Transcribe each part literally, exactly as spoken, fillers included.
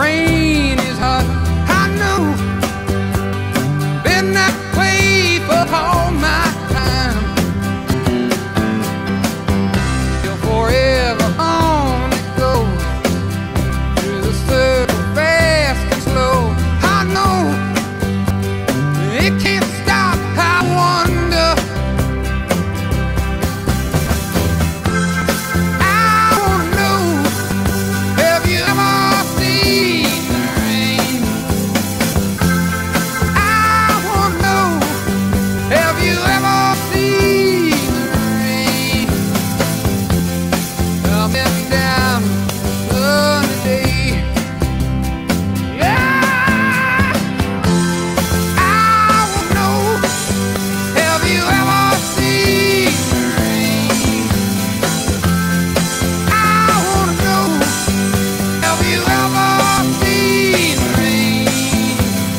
rain is hot. I know, been that way for all my time. Till forever on it goes, through the circle fast and slow. I know, it can't stop, I wonder. I wanna know, have you ever seen the rain? I wanna know, have you ever seen the rain? Coming down sunny day. Yeah, I wanna know, have you ever seen the rain? I wanna know, have you ever seen the rain?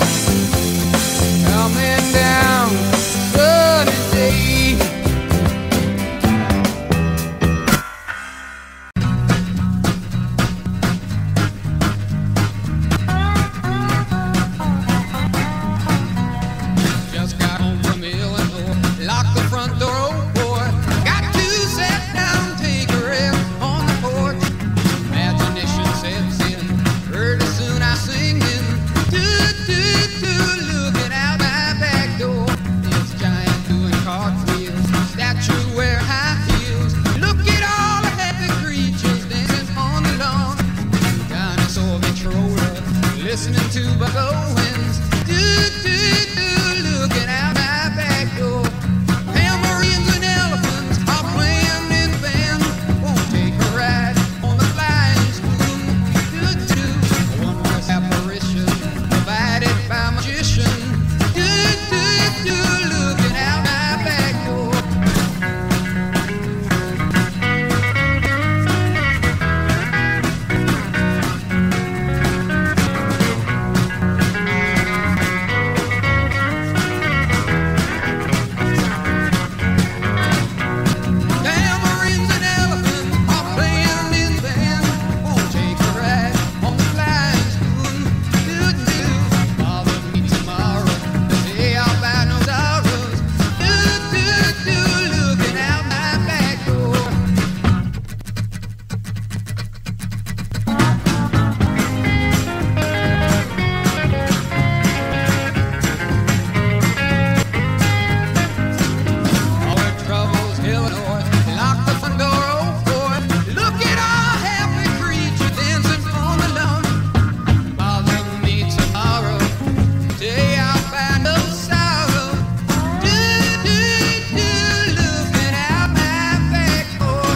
Coming down sunny day. Just got home from Illinois, locked the front door, oh boy. Got to sit down, take a rest on the porch. Imagination sets in, early soon I singing. Do, do, do, looking out my back door. It's giant doing cartwheels, statue wearing high heels. Look at all the happy creatures dancing on the lawn. Dinosaur controller, listening to Buck Owens. Do, do, do, looking out my back door. Tambourines and elephants are playing in the band. Won't take a ride on the flying spoon. Do, do, a wondrous apparition provided by a magician. Do, do, do, looking out my back door. Tambourines and elephants are playing in the band. Won't take a ride on the flying spoon. Do, do, bother me tomorrow, the day I'll buy no sorrows. Do, do, do, looking out my back door. All the troubles, Illinois, lock the front door, oh boy. Look at all happy creatures dancing on the lawn. Bother me tomorrow, day I'll find no sorrow. Do, do, do, looking out my back door.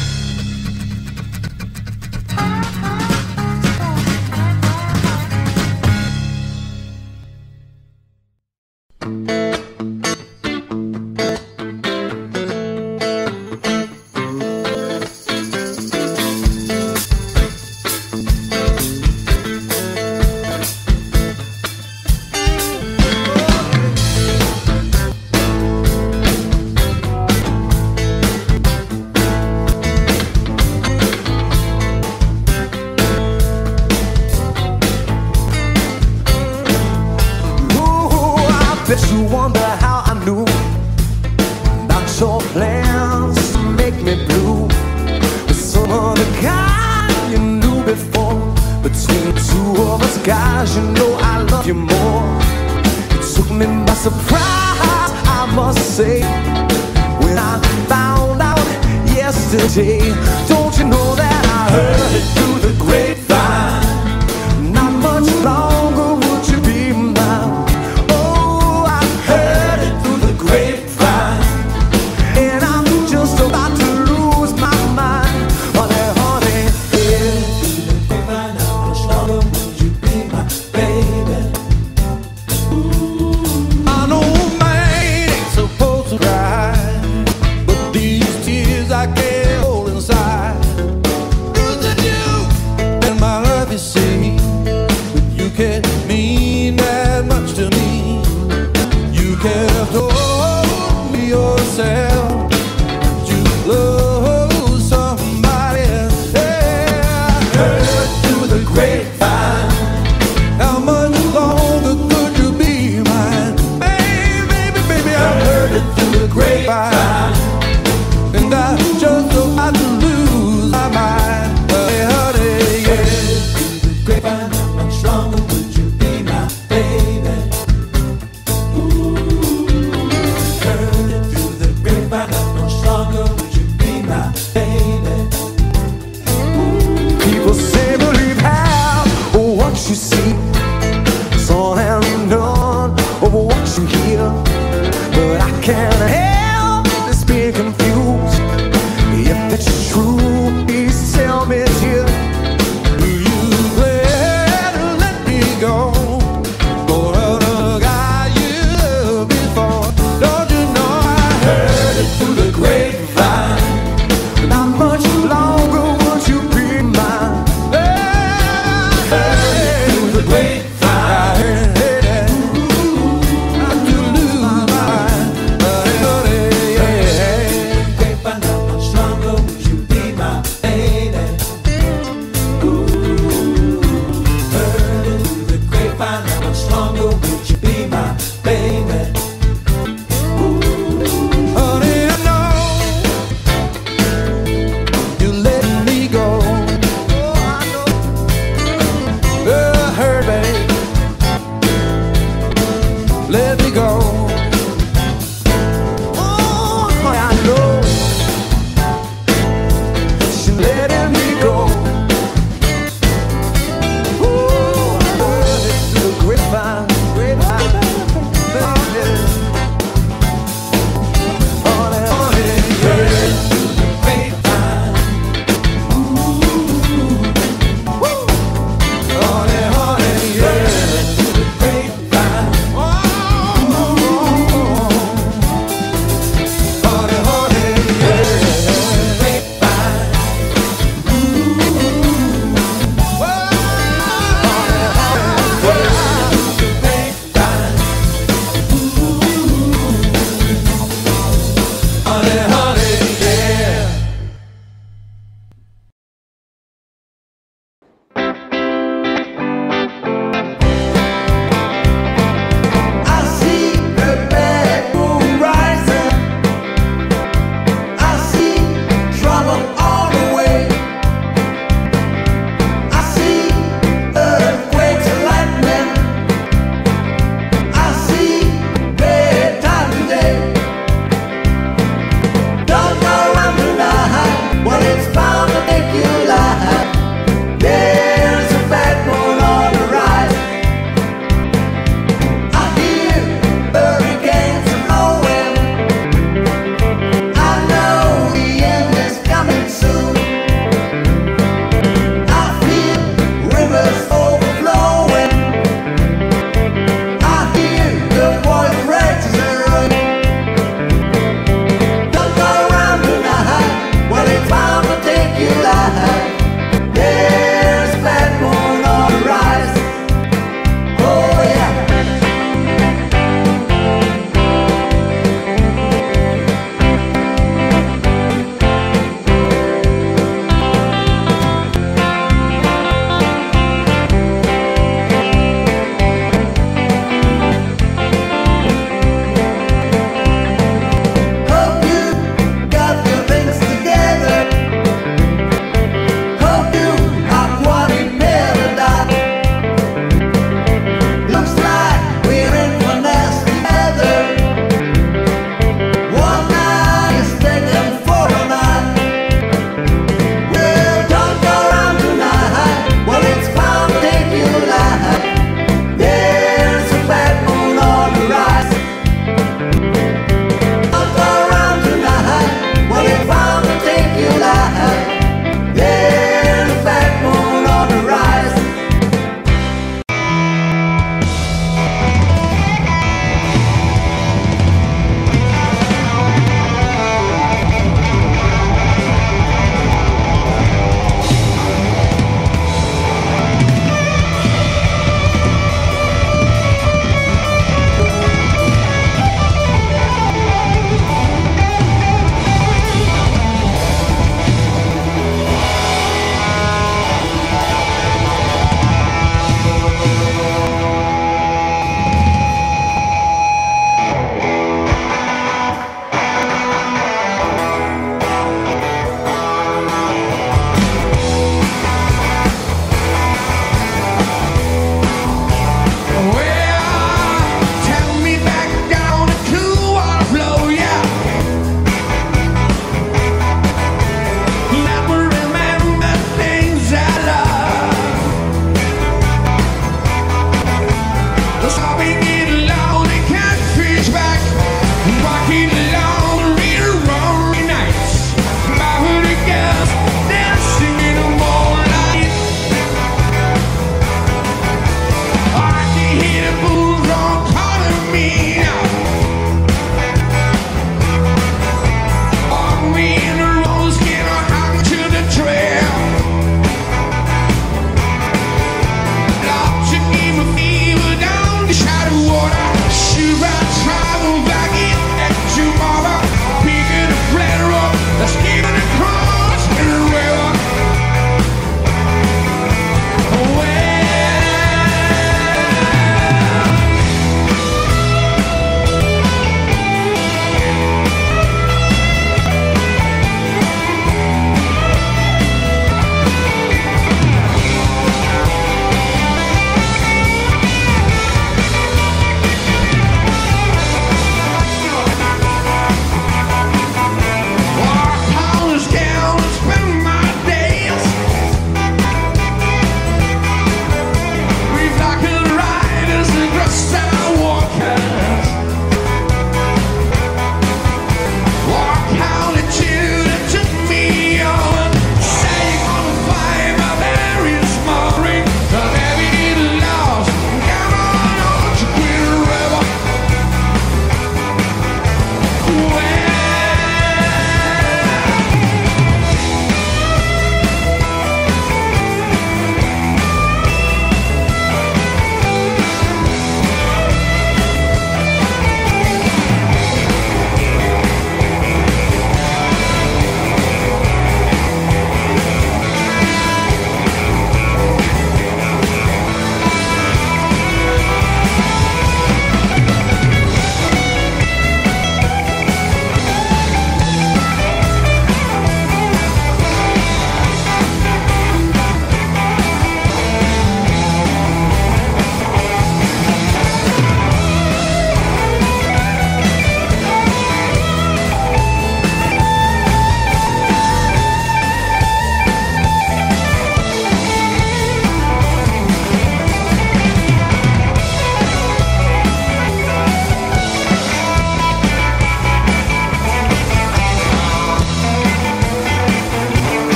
Ooh, I bet you wonder how I knew about your plans to make me blue. With some of the kind you knew before. Between the two of us guys, you know I love you more. It took me by surprise, I must say, when I found out yesterday. Don't you know that I heard it through the grapevine? Not much longer would you be mine. Oh, I heard it through the grapevine, and I'm just about to lose my mind. Honey, honey, yeah. How much longer would you be my baby? I know man ain't supposed to cry, but these tears I can't hold inside. Cause of you and my love, you see, but you can't mean that much to me. You can't have told me yourself that you love somebody else. Yeah, I heard through the grapevine.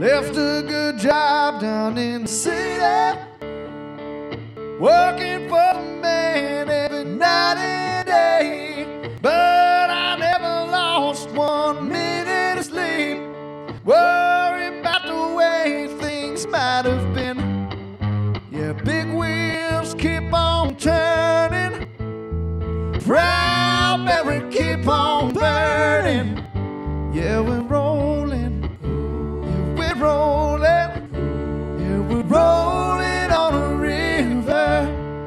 left a good job down in the city, working for the man every night and day. But I never lost one minute of sleep, worrying about the way things might have been. Yeah, big wheels keep on turning, proud Mary keep on burning. Yeah, we're rolling, yeah, we're rolling, yeah, we're rolling on a river.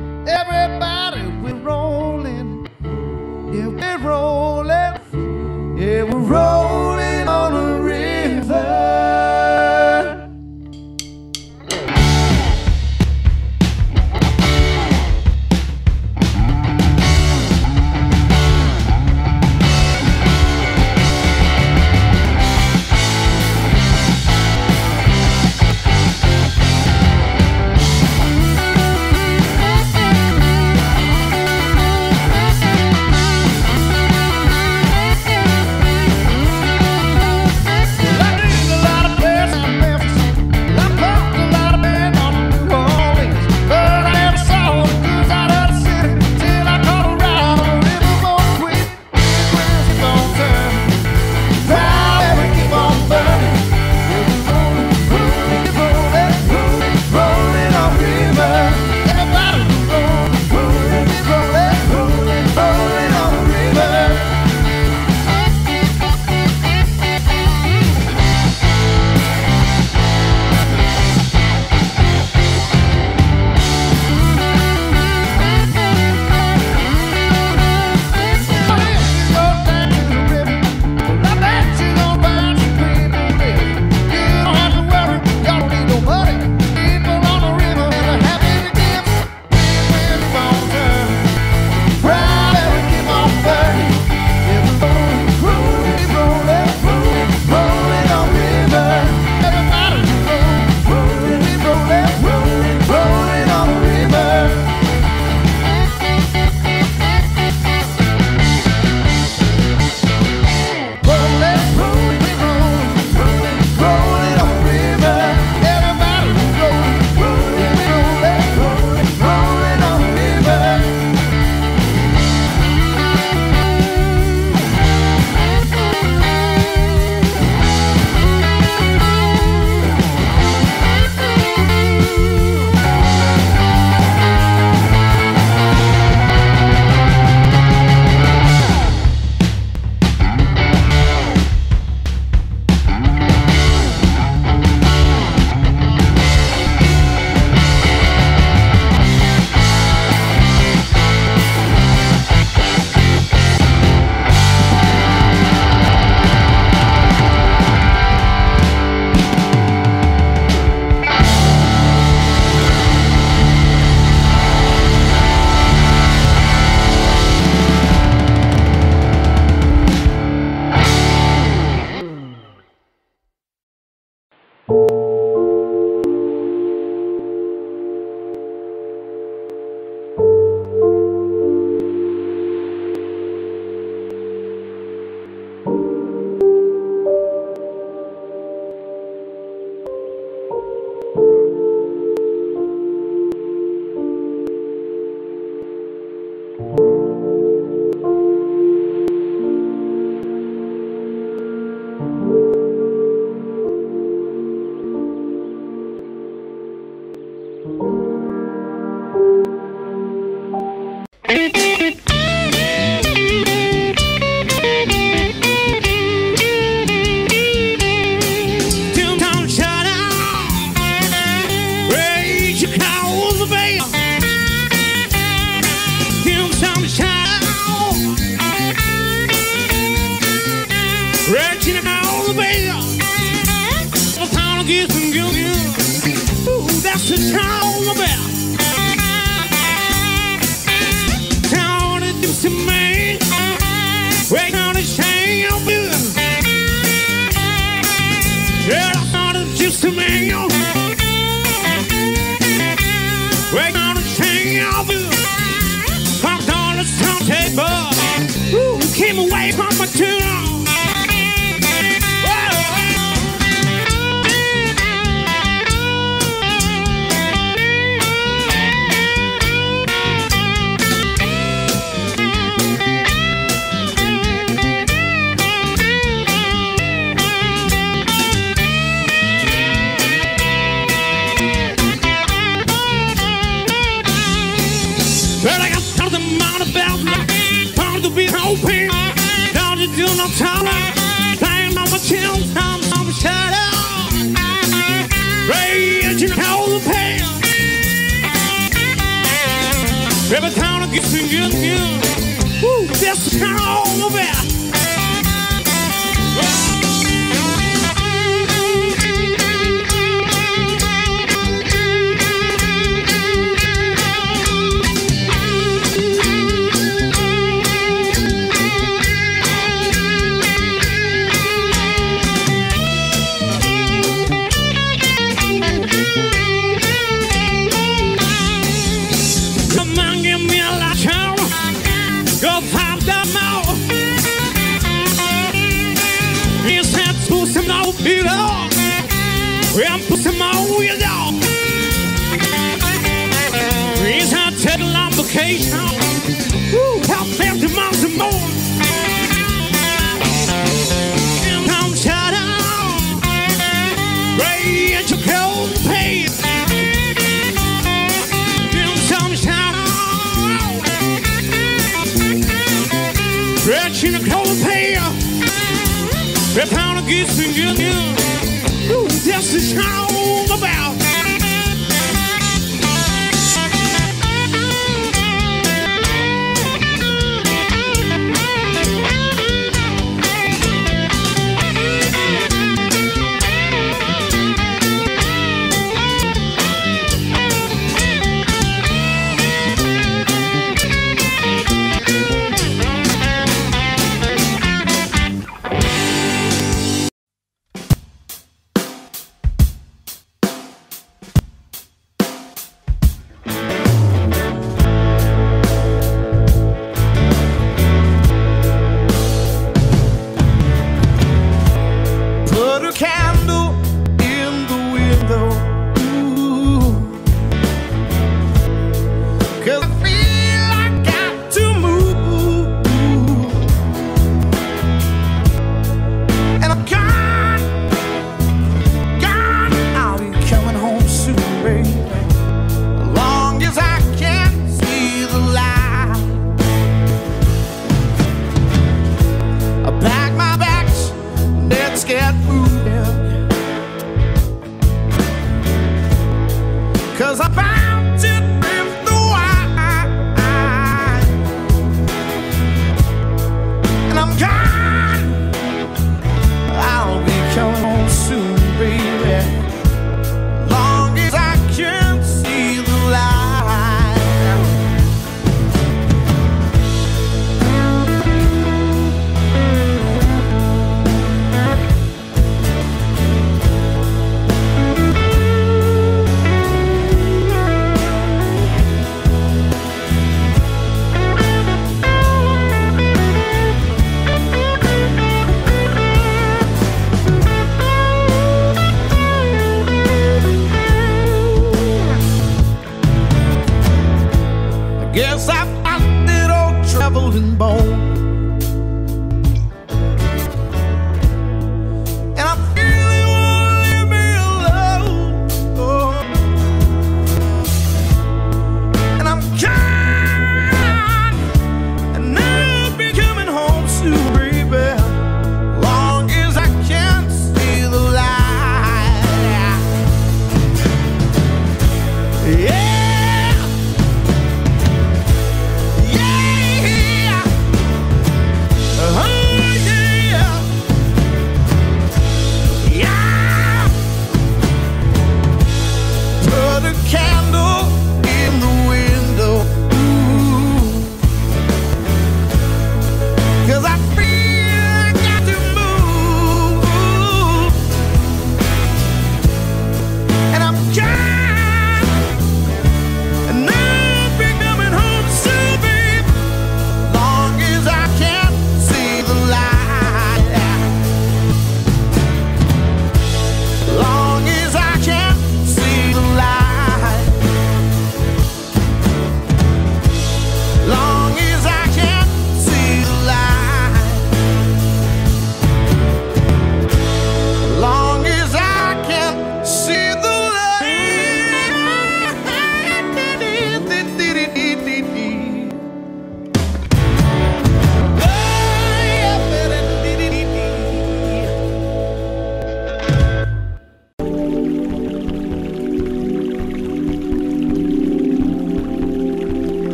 Everybody, we're rolling, yeah, we're rolling, yeah, we're rolling on a river. That's the town of I'm tired, playing on my chin, I'm on my shadow. Raging out the pain. Every time I get to you, you, woo, that's the kind of all about. I'm pushing my wheels out. He's not taking on vacation. Woo, help them to mount some more. And I'm shut down. Ray at your cold pace. And some shut down. Stretch in a cold pace. Every time I get to you, ooh, that's the sound about.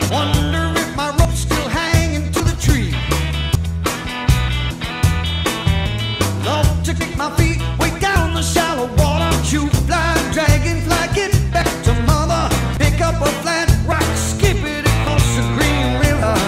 Wonder if my rope's still hanging to the tree. Love to kick my feet way down the shallow water. Shoot fly, dragonfly, get back to mother. Pick up a flat rock, skip it across the green river.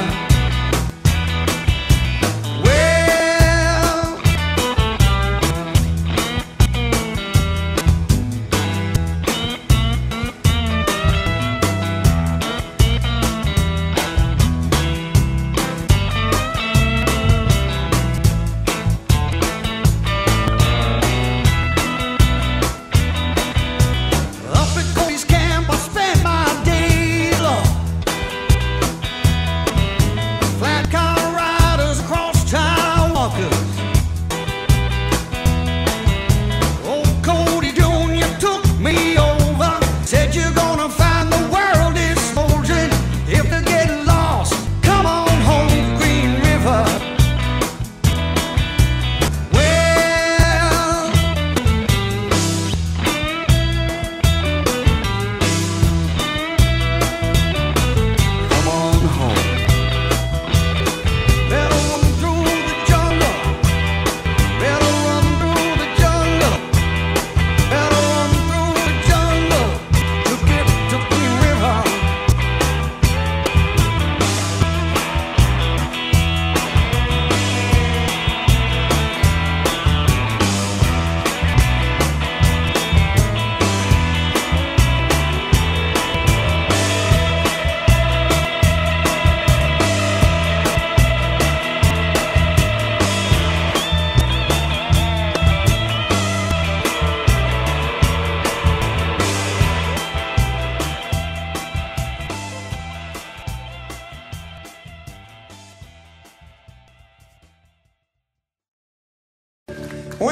When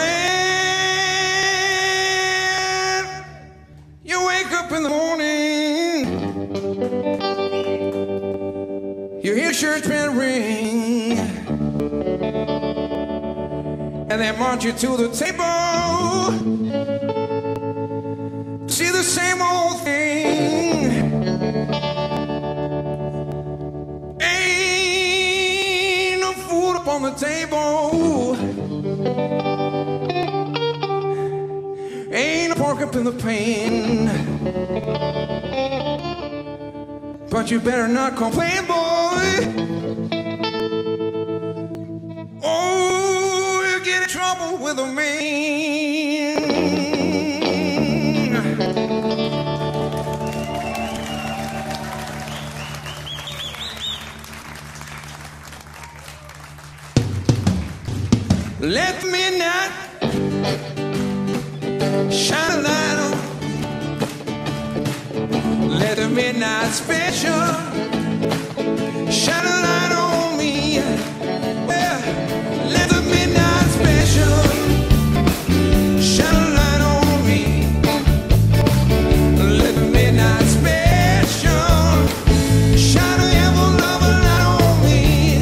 you wake up in the morning, you hear church bell ring, and they march you to the table. See the same old thing. Ain't no food up on the table. Ain't a pork up in the pan. But you better not complain, boy. Oh, you get in trouble with a man. Let the midnight shine a light on. Let the midnight special shine a light on me. Well, let the midnight special shine a light on me. Let the midnight special shine a ever loving light on me.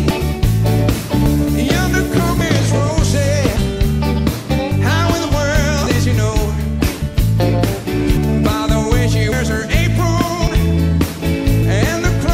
Yonder come is Rosie. How in the world did you know? By the way she wears her apron and the clothes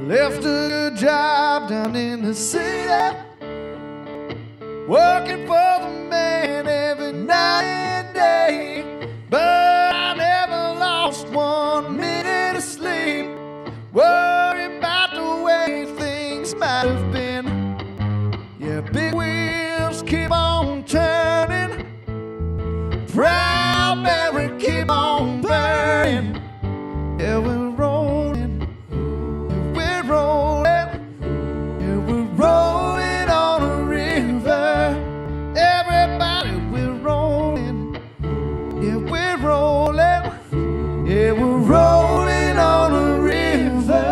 left a good job down in the city, working for the man every night and day. But I never lost one minute of sleep, worrying about the way things might have been. Yeah, big wheels keep on turning, proud Mary keep on burning. Yeah, we're rolling, yeah, we're rolling, yeah, we're rolling on a river. Everybody, we're rolling, yeah, we're rolling, yeah, we're rolling on a river.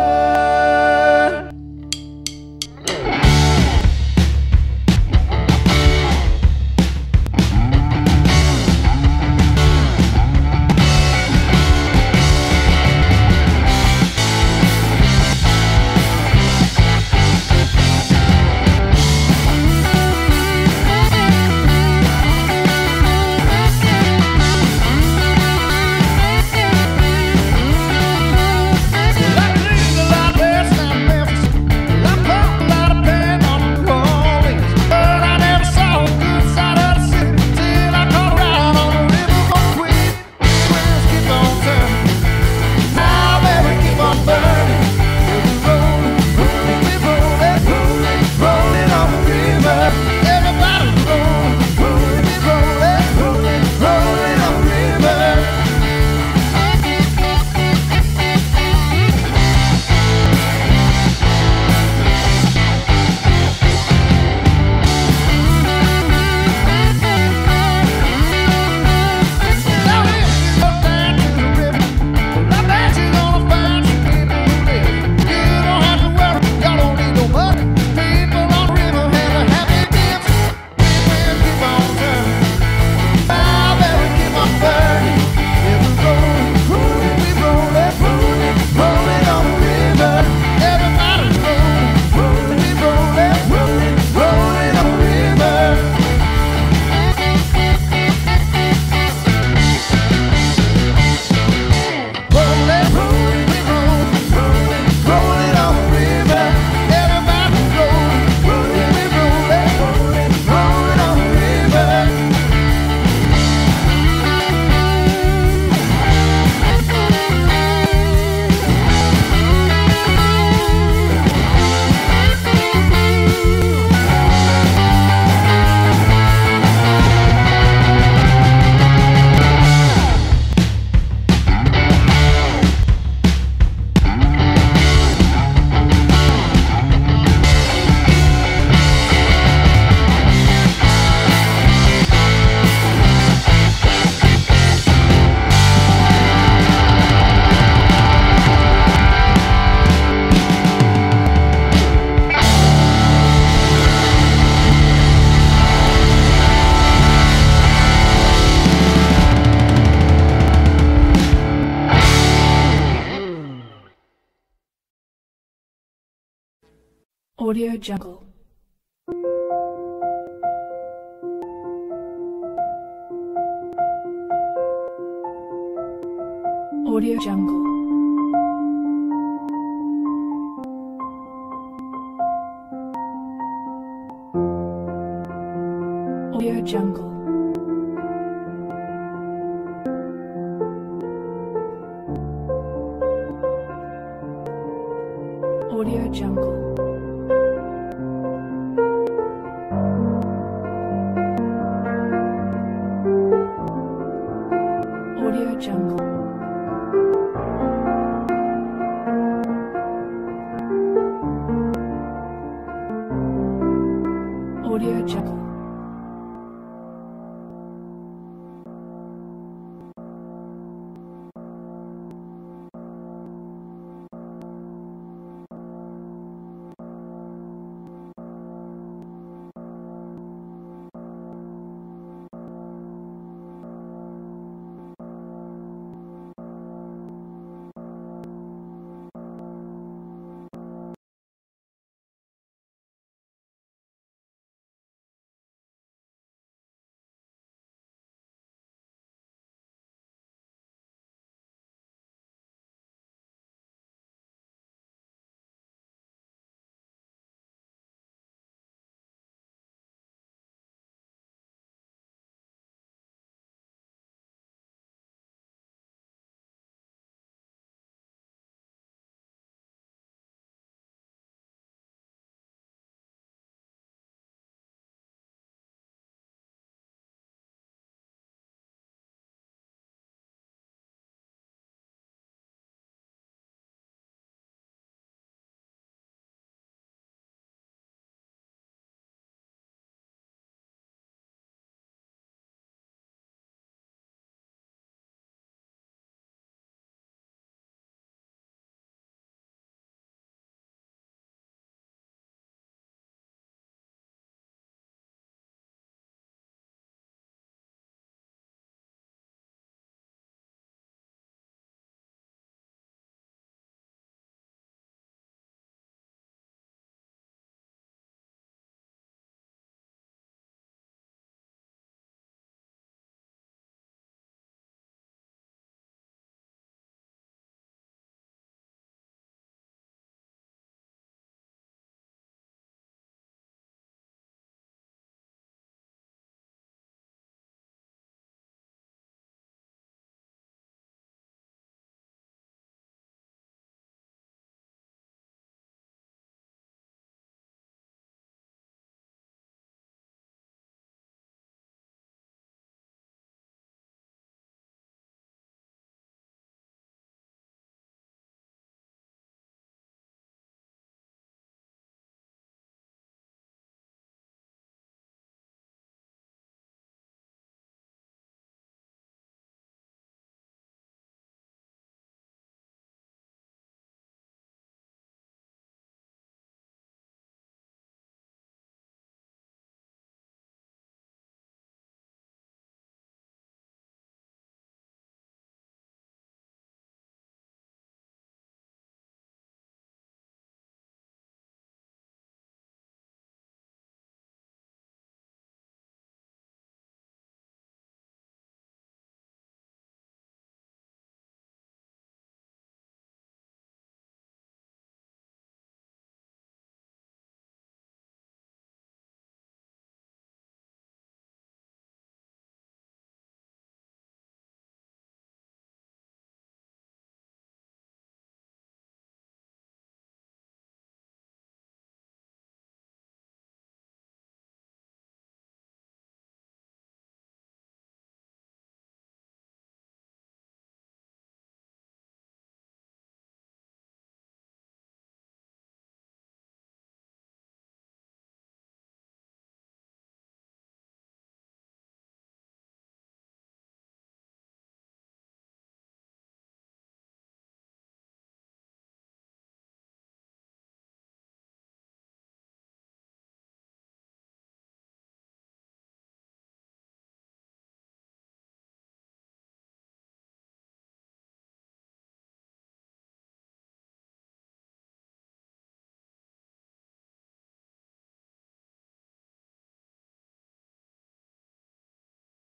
Audio Jungle. Audio Jungle. Audio Jungle. Audio Jungle. Audio Jungle.